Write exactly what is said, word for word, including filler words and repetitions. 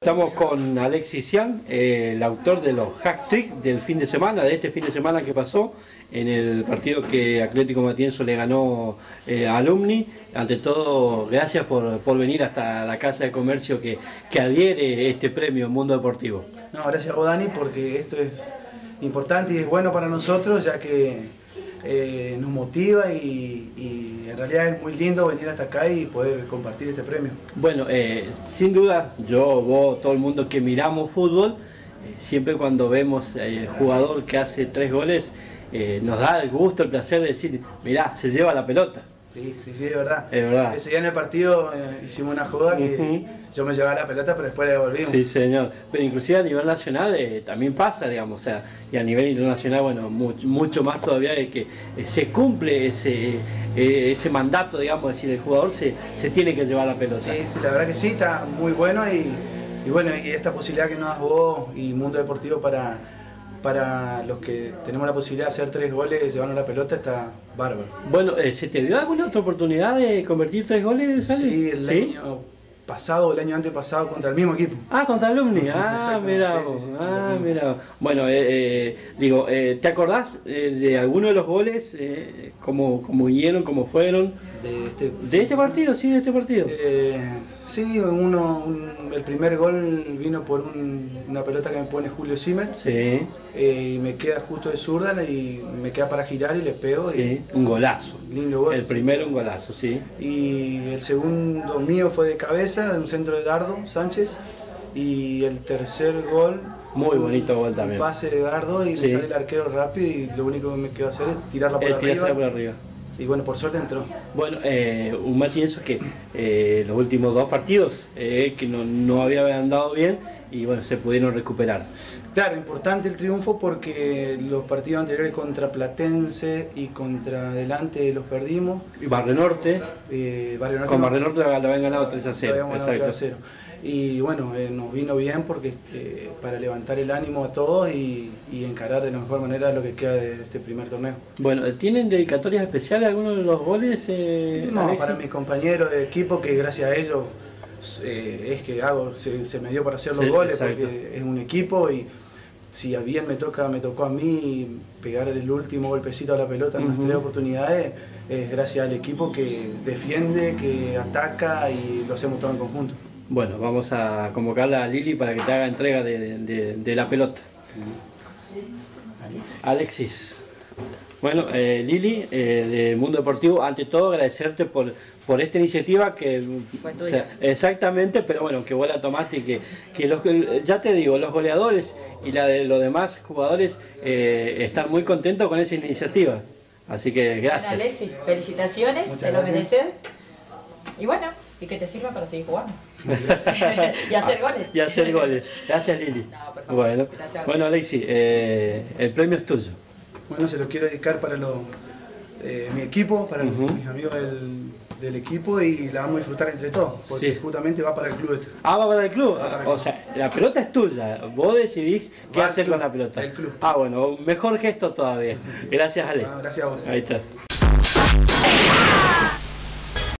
Estamos con Alexis Cian, eh, el autor de los hat-trick del fin de semana, de este fin de semana que pasó, en el partido que Atlético Matienzo le ganó eh, a Alumni. Ante todo, gracias por, por venir hasta la Casa de Comercio que, que adhiere este premio Mundo Deportivo. No, gracias a vos, Dani, porque esto es importante y es bueno para nosotros, ya que eh, nos motiva y, y en realidad es muy lindo venir hasta acá y poder compartir este premio. Bueno, eh, sin duda, yo, vos, todo el mundo que miramos fútbol, eh, siempre cuando vemos el jugador que hace tres goles, eh, nos da el gusto, el placer de decir, mirá, se lleva la pelota. Sí, sí, sí, es verdad. Es verdad. Ese día en el partido eh, hicimos una joda que uh-huh. yo me llevaba la pelota, pero después la devolvimos. Sí, señor. Pero inclusive a nivel nacional eh, también pasa, digamos, o sea, y a nivel internacional, bueno, mucho, mucho más todavía de que eh, se cumple ese eh, ese mandato, digamos, es decir, el jugador se, se tiene que llevar la pelota. Sí, sí, la verdad que sí, está muy bueno y, y bueno, y esta posibilidad que nos das vos y Mundo Deportivo para... para los que tenemos la posibilidad de hacer tres goles llevando la pelota está bárbaro. Bueno, eh, ¿se te dio alguna otra oportunidad de convertir tres goles, ¿sale? Sí, el ¿Sí? año pasado o el año antepasado contra el mismo equipo. Ah, contra Alumni. Ah, mira, sí, sí, sí, ah, mira. Bueno, eh, eh, digo, eh, ¿te acordás eh, de alguno de los goles? Eh, ¿Cómo, cómo vinieron, cómo fueron? De este, ¿De este partido? Sí, de este partido. Eh, sí, uno, un, el primer gol vino por un, una pelota que me pone Julio Zimmer. Sí. Eh, y me queda justo de zurda y me queda para girar y le pego. Sí, y, un golazo. Lindo gol. El primero un golazo, sí. Y el segundo mío fue de cabeza, de un centro de Dardo Sánchez. Y el tercer gol... Muy bonito gol también. Un pase de Dardo y sí. me sale el arquero rápido y lo único que me quedó hacer es tirarla por el arriba. por arriba. Y bueno, por suerte entró. Bueno, eh, un Matienzo que eh, los últimos dos partidos eh, que no, no había andado bien y bueno, se pudieron recuperar. Claro, importante el triunfo porque los partidos anteriores contra Platense y contra Adelante los perdimos. Y Barrio Norte, eh, Barrio Norte con no, Barrio Norte lo habían ganado tres a cero. tres a cero. Y bueno, eh, nos vino bien porque eh, para levantar el ánimo a todos y, y encarar de la mejor manera lo que queda de este primer torneo. Bueno, ¿tienen dedicatorias especiales algunos de los goles? Eh, no, Alexis? Para mis compañeros de equipo, que gracias a ellos eh, es que hago, se, se me dio para hacer los sí, goles, exacto. Porque es un equipo y si a bien me toca, me tocó a mí pegar el último golpecito a la pelota en uh-huh. las tres oportunidades, es gracias al equipo que defiende, que ataca y lo hacemos todo en conjunto. Bueno, vamos a convocarla a Lili para que te haga entrega de, de, de la pelota. Alexis. Bueno, eh, Lili, eh, de Mundo Deportivo, ante todo agradecerte por, por esta iniciativa que... O sea, exactamente, pero bueno, que vos la tomaste y que, que los, ya te digo, los goleadores y la de los demás jugadores eh, están muy contentos con esa iniciativa. Así que gracias. Bueno, Alexis, felicitaciones, muchas te lo mereces. Y bueno, y que te sirva para seguir jugando. y hacer goles. Y hacer goles. Gracias, Lili. No, por favor. Bueno, Gracias. Bueno, Alexis, eh, el premio es tuyo. Bueno, se lo quiero dedicar para los, eh, mi equipo, para uh-huh. mis amigos del, del equipo y la vamos a disfrutar entre todos, porque sí. justamente va para el club. Este. Ah, va para el club. Para el o club. sea, la pelota es tuya. Vos decidís qué va hacer club, con la pelota. El club. Ah, bueno, mejor gesto todavía. Gracias, Ale. Ah, gracias a vos. Ahí está.